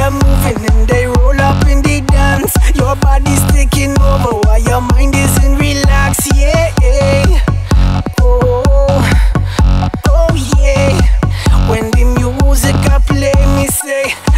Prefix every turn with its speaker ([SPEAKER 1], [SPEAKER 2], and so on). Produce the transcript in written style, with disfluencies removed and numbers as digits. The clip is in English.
[SPEAKER 1] are moving and they roll up in the dance. Your body's taking over while your mind isn't relaxed. Yeah, oh yeah. When the music I play, me say